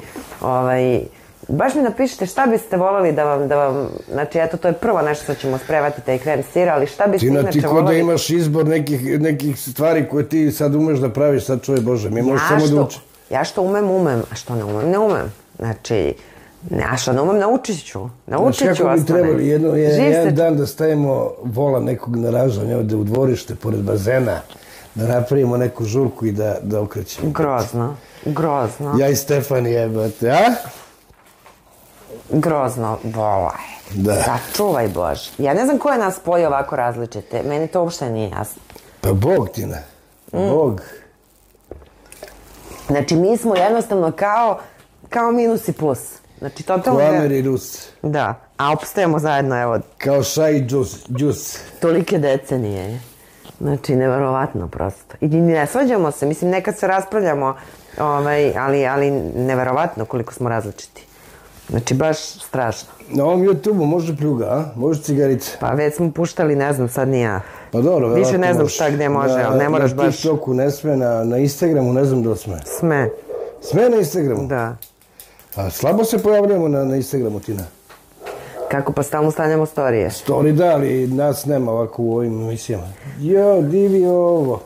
baš mi napišite šta biste voljeli da vam, znači eto to je prvo nešto što ćemo spremati taj krem sira, ali šta biste inače voljeli... Ti ko da imaš izbor nekih stvari koje ti sad umeš da praviš, sad čuje Bože, mi možeš samo da učiti. Ja što umem, a što ne umem, ne umem. Znači, a što ne umem, naučit ću Znaš kako bi trebali jedan dan da stavimo vola nekog na ražanje ovde u dvorište pored bazena, da napravimo neku žurku i da okrećemo. Grozno. Ja i Stefani jebate, a? Grozno, volaj. Da. Sačuvaj Bože. Ja ne znam ko je nas spojio ovako različite. Meni to uopšte nije jasno. Pa Bog, Tina. Bog. Znači, mi smo jednostavno kao minus i plus. Znači, totalno... Klamer i Rus. Da. A opstajemo zajedno, evo... Kao šaj i džus. Tolike decenije. Znači, neverovatno prosto. I ne svađamo se. Mislim, nekad se raspravljamo, ali neverovatno koliko smo različiti. Znači, baš strašno. Na ovom YouTube-u može pljuga, a? Može cigarice. Pa već smo puštali, ne znam, sad ni ja. Pa dobro, verovatno može. Više ne znam šta gde može, ali ne moraš baš... Na TikToku ne sme, na Instagramu ne znam da sme. Sme. Sme na Instagramu? Da. A slabo se pojavljamo na Instagramu, Tina. Kako, pa stalno stavljamo storije? Story da, ali nas nema ovako u ovim emisijama. Jo, divi ovo.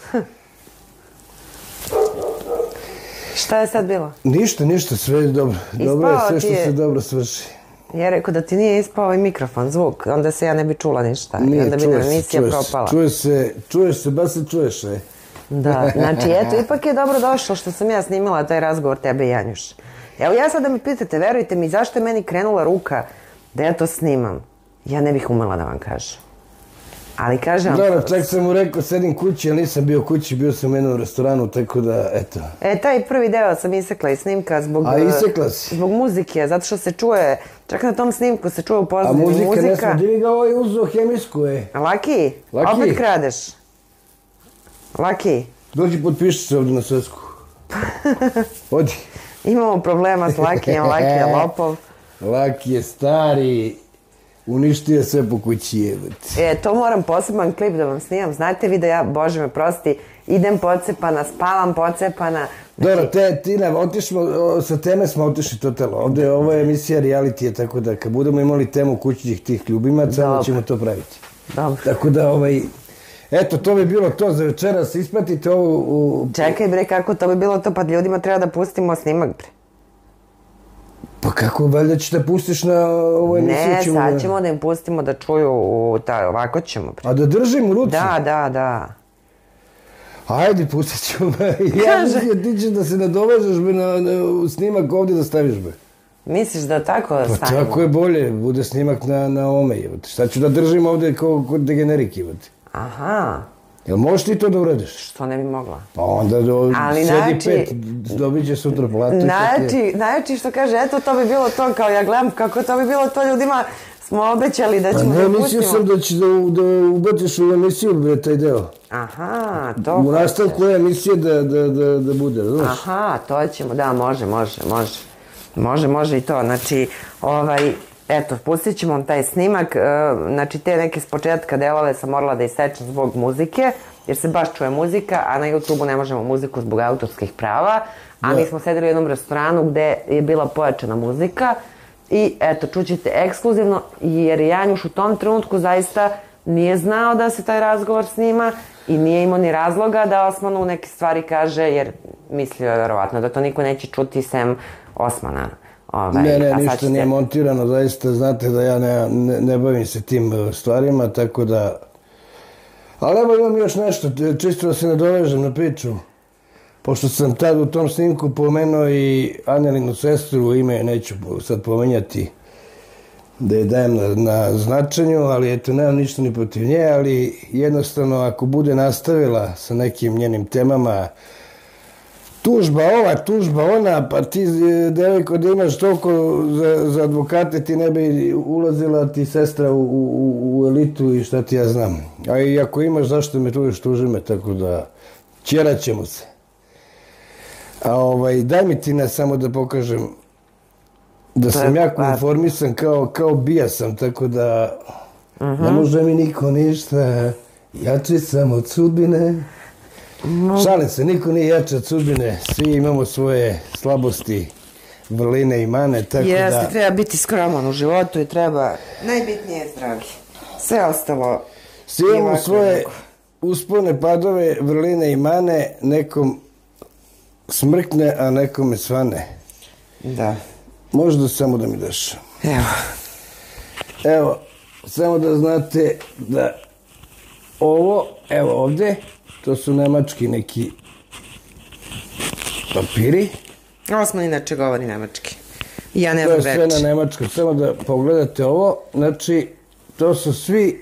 Šta je sad bilo? Ništa, sve je dobro. Dobro je sve što se dobro svrši. Ja rekao da ti nije ispao ovaj mikrofon, zvuk, onda se ja ne bi čula ništa. Nije, onda bi nam emisija propala. Čuješ se, baš se čuješ, Da, znači eto, ipak je dobro došlo što sam ja snimala taj razgovor tebe i Janjuš. Evo ja sad da me pitate, verujte mi, zašto je meni krenula ruka da ja to snimam? Ja ne bih umela da vam kažem. Ali kažem... Dobro, čak sam mu rekao, sedim kući, ali nisam bio kući, bio sam u jednom restoranu, tako da, eto. Taj prvi deo sam isekla iz snimka zbog... A isekla si? Zbog muzike, zato što se čuje, čak na tom snimku se čuje u pozadini muzika. A muzika, ne smo, gdje ga ovaj uzo hemijsku, Laki, opet kradeš. Laki. Dođi, potpiši se ovdje na svesku. Odi. Imamo problema s Lakijem, Laki je lopov. Laki je stari... Uništio sve po kući, jebate. To moram poseban klip da vam snimam. Znate vi da ja, Bože me prosti, idem pocepana, spavam pocepana. Dobro, Tina, sa teme smo otišli totalno. Ovo je emisija realitija, tako da kad budemo imali temu kućnih tih ljubimaca, onda ćemo to praviti. Dobro. Tako da, eto, to bi bilo to za večeras, ispratite ovo... Čekaj bre, kako to bi bilo to, pa ljudima treba da pustimo snimak bre. Pa kako, valjda ćeš da pustiš na ovoj emisiju? Ne, sad ćemo da im pustimo da čuju, ovako ćemo bre. A da držim u ruci? Da. Ajde, pustit ćemo. Ja mislim, ti ćeš da se nadovežeš na snimak ovdje da staviš be. Misliš da tako stavimo? Pa tako je bolje, bude snimak na ome. Šta ću da držim ovdje kao degenerik? Aha. Jel možeš ti to da uradiš? Što ne bi mogla? Pa onda sedi 5, dobit će sutra platu. Najjači što kaže, eto to bi bilo to, kao ja gledam kako to bi bilo to ljudima, smo obećali da ćemo da pustimo. Ne, mislio sam da ćeš da ubaciš u emisiju taj deo. Aha, to u nastavku je emisije da bude, znaš? Aha, to ćemo, da, može i to, znači, eto, pustit ćemo vam taj snimak, znači te neke s početka delove sam morala da isečem zbog muzike, jer se baš čuje muzika, a na YouTube-u ne možemo muziku zbog autorskih prava, a mi smo sedeli u jednom restoranu gde je bila pojačana muzika i eto, čućete ekskluzivno, jer Janjuš u tom trenutku zaista nije znao da se taj razgovor snima i nije imao ni razloga da Osmanu neke stvari kaže, jer mislio je verovatno da to niko neće čuti sem Osmana. Ne, ništa nije montirano, zaista znate da ja ne bavim se tim stvarima, tako da... Ali evo imam još nešto, čisto da se nadovežem na priču. Pošto sam tad u tom snimku pomenuo i Anelinu sestru, ime neću sad pomenjati da je dajem na značenju, ali eto, nemam ništa ni protiv nje, ali jednostavno ako bude nastavila sa nekim njenim temama, tužba ova, tužba ona, pa ti, devojko, da imaš toliko za advokate, ti ne bi ulazila ti sestra u elitu i šta ti ja znam. A i ako imaš, zašto me tuži me, tako da ćerat ćemo se. A daj mi ti samo da pokažem da sam jako informisan, kao bija sam, tako da ne može mi niko ništa, jači sam od sudbine. Šalim se, niko nije jači od sudbine, svi imamo svoje slabosti, vrline i mane, tako da... Jeste, treba biti skroman u životu i treba, najbitnije je zdravlje. Sve ostalo... Svi imamo svoje uspone, padove, vrline i mane, nekom smrkne, a nekome svane. Da. Možda samo da mi daš. Evo, samo da znate da ovo, evo ovde, to su nemački neki papiri. Osman inače govori nemački. Ja ne znam reći. To je sve na nemačkom, samo da pogledate ovo. Znači, to su svi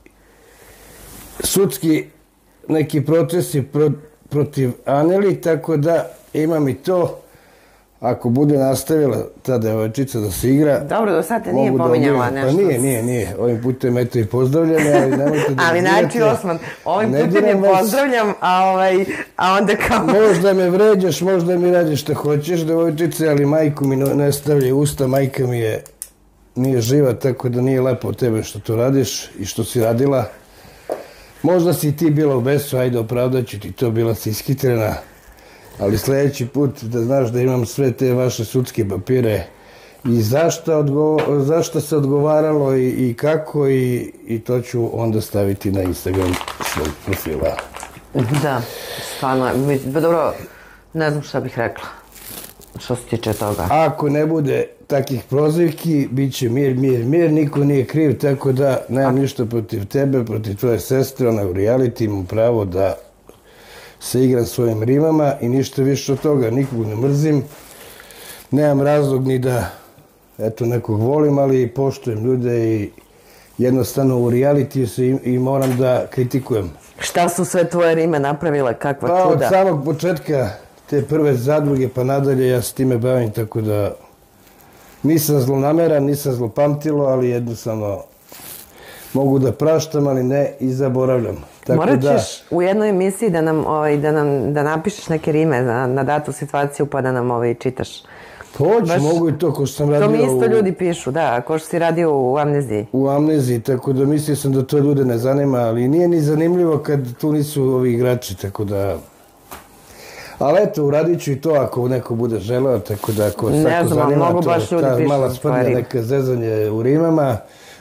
sudski neki procesi protiv Aneli, tako da imam i to. Ako bude nastavila ta devojčica da se igra... Dobro, do sada nije pominjala nešto. Pa nije. Ovim putem eto i pozdravljam, ali nemojte da... Ali znači, Osman, ovim putem je pozdravljam, a onda kao... Možda me vređaš, možda mi radiš što hoćeš, devojčice, ali majku mi ne stavljaj usta, majka mi nije živa, tako da nije lepo od tebe što to radiš i što si radila. Možda si i ti bila u besu, ajde opravdaću ti to, bila si iskitrena. Ali sljedeći put da znaš da imam sve te vaše sudske papire i zašto se odgovaralo i kako i to ću onda staviti na Instagram svog profila. Da, stvarno, dobro, ne znam šta bih rekla što se tiče toga. Ako ne bude takih prozivki, bit će mir, niko nije kriv, tako da nemam ništa protiv tebe, protiv tvoje sestre, ona u reality ima pravo da se igram svojim rimama i ništa više od toga, nikog ne mrzim, nemam razlog ni da nekog volim, ali poštujem ljude i jednostavno u realitiju se i moram da kritikujem. Šta su sve tvoje rime napravile, kakva čuda? Pa od samog početka te prve zadruge pa nadalje ja se time bavim, tako da nisam zlonameran, nisam zlopamtilo, ali jednostavno mogu da praštam, ali ne i zaboravljam. Morat ćeš u jednoj emisiji da napišeš neke rime na datu situaciju pa da nam čitaš. Hoću, mogu i to, ko što sam radio... To mi isto ljudi pišu, da, ko što si radio u Amneziji. U Amneziji, tako da mislio sam da to ljude ne zanima, ali nije ni zanimljivo kad tu nisu ovi igrači, tako da... Ali eto, uradit ću i to ako neko bude želeo, tako da ako svako zanima, ta mala sprdnja, neka zezanje u rimama,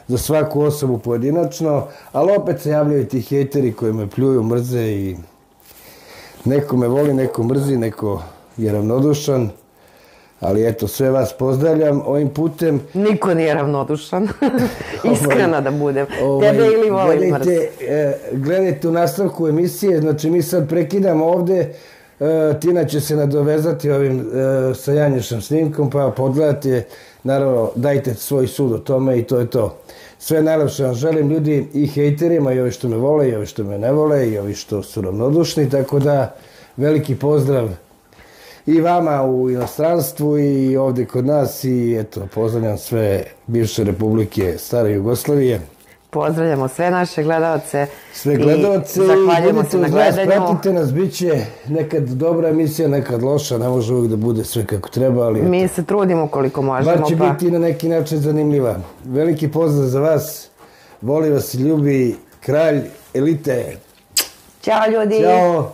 za svaku osobu pojedinačno, ali opet se javljaju ti hejteri koji me pljuju, mrze i neko me voli, neko mrzi, neko je ravnodušan. Ali eto, sve vas pozdravljam ovim putem. Niko nije ravnodušan. Iskreno da budem. Tebe ili volim mrz. Gledajte u nastavku emisije, znači mi sad prekidamo ovde. Tina će se nadovezati ovim sa Janjušem snimkom, pa pogledajte. Naravno, dajte svoj sud o tome i to je to. Sve najlepše vam želim, ljudi, i hejterima, i ovi što me vole, i ovi što me ne vole, i ovi što su ravnodušni, tako da veliki pozdrav i vama u inostranstvu i ovde kod nas i eto, pozdravljam sve bivše republike stare Jugoslavije. Pozdravljamo sve naše gledalce. Sve gledalce i budite uz nas, pratite nas, bit će nekad dobra emisija, nekad loša, ne može uvijek da bude sve kako treba, ali... Mi se trudimo koliko možemo, bar će biti na neki način zanimljiva. Veliki pozdrav za vas, voli vas i ljubi kralj elite. Ćao ljudi! Ćao!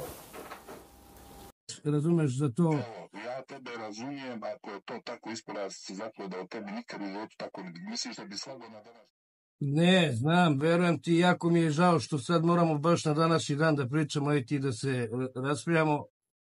Razumeš za to? Ja tebe razumijem, ako je to tako ispora se zapravo da o tebi nikad u životu tako ne misliš da bi slago na danas. Ne, znam, verujem ti, jako mi je žao što sad moramo baš na današnji dan da pričamo i ti da se raspravljamo.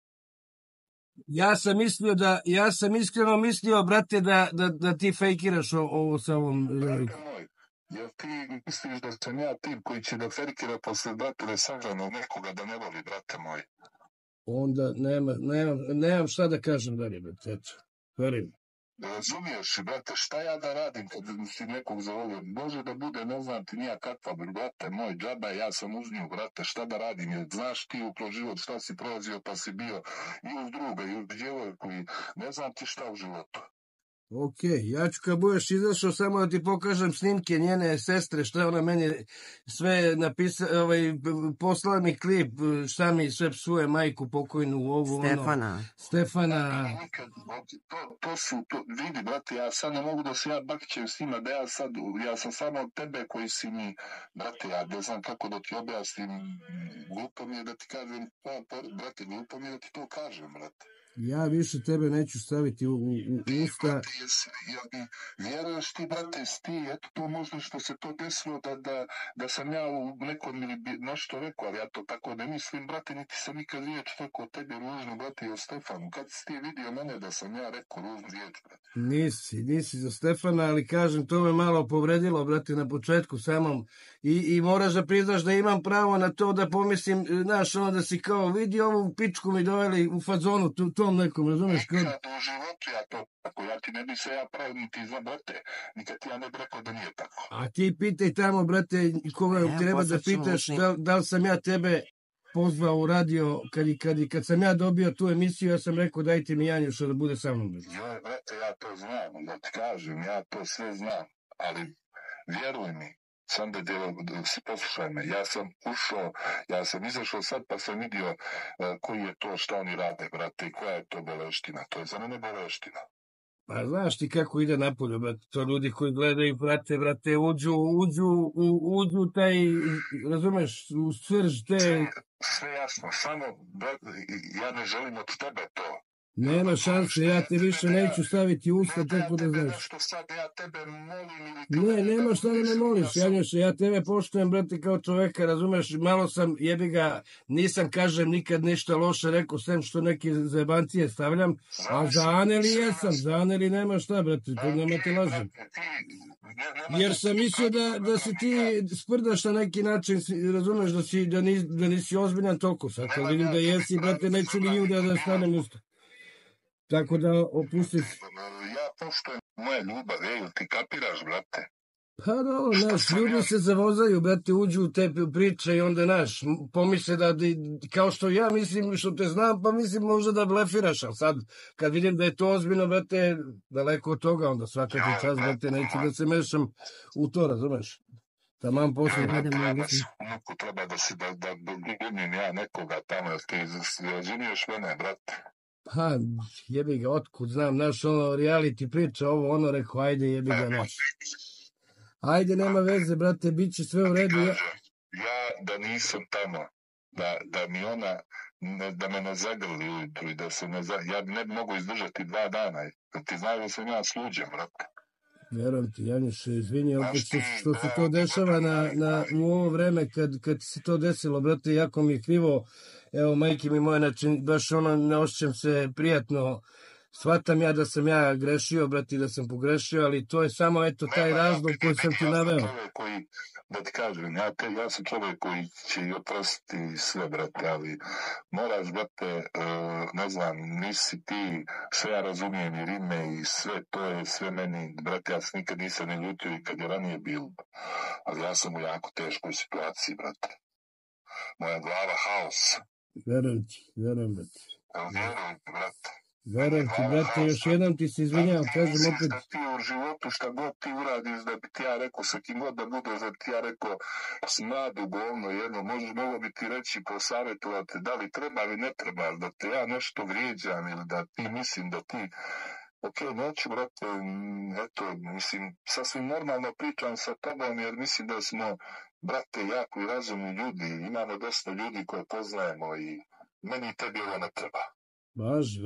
Ja sam iskreno mislio, brate, da ti fejkiraš ovo sa ovom... Brate moj, jer ti misliš da sam ja tip koji će da fejkira posle brate nesagranog nekoga da ne voli, brate moj. Onda nemam šta da kažem dalje, brate, eto, verujem. Razumiješ, brate, šta ja da radim kad si nekog zavolio? Može da bude, ne znam ti nija kakva, brate, moj džaba, ja sam uz nju, brate, šta da radim? Jer znaš ti u život šta si prolazio, pa si bio i uz druga, i uz djevojku, i ne znam ti šta u životu. Okej, ja ću kad budeš izašao samo da ti pokažem snimke njene sestre, šta je ona meni sve napisala, poslala mi klip, šta mi sve psuje majku pokojnu, ovu, Stefana. Vidi, brate, ja sad ne mogu da se ja bakćem s njima, da ja sam samo od tebe koji si mi, brate, ja ne znam kako da ti objasnim, glupo mi je da ti kažem, brate, glupo mi je da ti to kažem, brate. Ja više tebe neću staviti u usta. Vjeruješ ti, brate, eto to možda što se to desilo da sam ja u nekom ili nešto rekao, ali ja to tako ne mislim, brate, niti sam nikad riječ rekao tebi ružno, brate, i o Stefanu. Kad si ti vidio mene da sam ja rekao ružnu riječ, brate? Nisi za Stefana, ali kažem, to me malo povredilo, brate, na početku samom. I moraš da priznaš da imam pravo na to da pomislim, znaš, ono da si kao vidi ovu pičku mi doveli u fazonu, tom nekom, razumeš? Nikad u životu ja to tako, ja ti ne bi se ja pravio niti za, brate, nikad ti ja ne bi rekao da nije tako. A ti pitaj tamo, brate, koga treba da pitaš, da li sam ja tebe pozvao u radio, kad sam ja dobio tu emisiju, ja sam rekao dajte mi Janjuša da bude sa mnom. Joj, brate, ja to znam, da ti kažem, ja to sve znam, ali vjeruj mi, sam da si poslušaj me, ja sam izašao sad pa sam vidio koji je to, šta oni rade, brate, i koja je to boleština, to je za mene boleština. Pa znaš ti kako ide napolju, brate, to ljudi koji gledaju, brate, uđu taj, razumeš, u srž te... Sve jasno, samo, brate, ja ne želim od tebe to. Nema šanse, ja te više neću staviti usta, tako da znaš. Nešto sad ja tebe molim ili... Ne, nema šta da me moliš, Janjuše, ja tebe poštujem, brate, kao čoveka, razumeš, malo sam, jebi ga, nisam, kažem, nikad ništa loše rekao, sem što neke zajebancije stavljam, a za Aneli jesam, za Aneli nema šta, brate, to nema te lažem. Jer sam mislio da si ti sprdaš na neki način, razumeš, da nisi ozbiljan toliko, sad kad vidim da jesi, brate, neću ni nju da stanem usta. Tako da opustim. Ja poštujem moje ljubav, ti kapiraš, brate? Pa dobro, naš, ljudi se zavozaju, brate, uđu u te priče i onda, naš, pomisle da, kao što ja mislim, što te znam, pa mislim možda da blefiraš, ali sad, kad vidim da je to ozbiljno, brate, daleko od toga, onda svakako čas, brate, neću da se mešam u to, razumeš? Taman posle gledam ja mislim. Neko treba da glumim ja nekoga tamo, jer ti razumiješ mene, brate. Pa, jebi ga, otkud znam, naš ono, reality priča, ovo, ono, rekao, ajde, jebi ga, naš. Ajde, nema veze, brate, bit će sve u redu. Ja da nisam tamo, da mi ona, da me ne zagrli ujutru i da se ne zagrli, ja ne bi mogu izdržati 2 dana. Ti znaš da sam ja sluđen, brate. Verujem ti, Janjuše, izvini, opet što se to dešava u ovo vreme, kad se to desilo, brate, jako mi je krivo, evo, majke mi moje, znači, baš ono, ne osjećam se prijatno, shvatam ja da sam ja grešio, brate, da sam pogrešio, ali to je samo, eto, taj razlog koji sam ti naveo. Da ti kažem, ja sam čovjek koji će i oprostiti sve, brate, ali moraš, brate, ne znam, nisi ti, sve ja razumijem i rime i sve, to je sve meni, brate, ja se nikad nisam ne ljutio i kad je ranije bilo, ali ja sam u jako teškoj situaciji, brate. Moja glava haos. Verujem ti, brate. Verujem ti, brate. Verujem ti, brate, još jednom ti se izvinjavam, kažem opet. Da ti u životu šta god ti uradiš, da bi ti ja rekao, sa kim god da budeš, da ti ja rekao, smradu govno jedno, mogu bi ti reći, posavjetovati, da li treba ili ne treba, da te ja nešto vrijeđam ili da ti mislim da ti... Ok, neću, brate, eto, mislim, sasvim normalno pričam sa tobom, jer mislim da smo, brate, jako i razumni ljudi, imamo dosta ljudi koje poznajemo i meni i tebi ovo ne treba. Važi,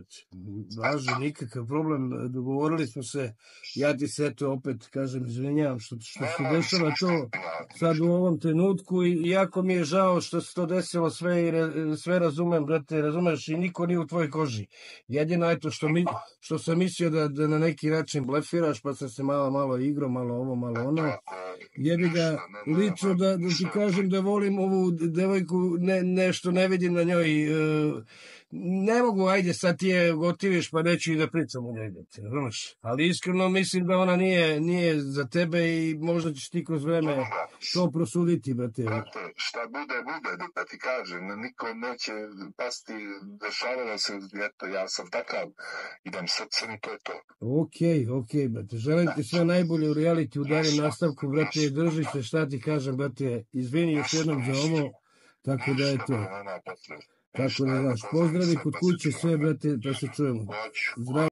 nikakav problem, dogovorili smo se, ja ti se eto opet, kažem, izvinjavam što se dešava to sad u ovom trenutku i jako mi je žao što se to desilo sve razumem, brate, razumeš i niko nije u tvojoj koži. Jedino eto što sam mislio da na neki način blefiraš, pa sam se malo igrao, malo ovo, malo ono. Jebi ga lično da ti kažem da volim ovu devojku, nešto ne vidim na njoj, ne mogu, ajde, sad ti je gotiviš, pa neću i da pričam o njoj, razumeš? Ali iskreno mislim da ona nije za tebe i možda ćeš ti kroz vreme to prosuditi, brate. Šta bude, da ti kažem, niko neće pasti, dešavalo se, eto, ja sam takav, idem srcem i to je to. Ok, brate, želim ti sve najbolje u reality, u daljem nastavku, brate, drži se, šta ti kažem, brate, izvini još jednom za ovo, tako da je to. Tako da, znaš, pozdravi kod kuće sve, brate, da se čujemo. Zdravo.